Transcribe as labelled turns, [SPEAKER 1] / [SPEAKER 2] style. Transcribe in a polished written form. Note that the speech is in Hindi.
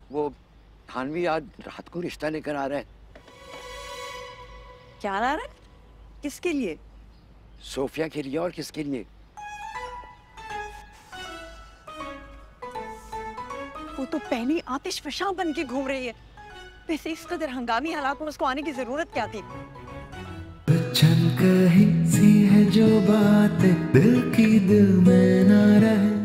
[SPEAKER 1] वो थानवी आज रात को रिश्ता लेकर आ रहा है।
[SPEAKER 2] क्या ला रहा है? किसके लिए?
[SPEAKER 1] सोफिया के लिए। और किसके लिए?
[SPEAKER 2] वो तो पहली आतिशफशा बन के घूम रही है। वैसे इस कदर हंगामी हालात में उसको आने की जरूरत क्या थी?
[SPEAKER 3] छन कही सी है जो बात दिल की दिल में ना रहे।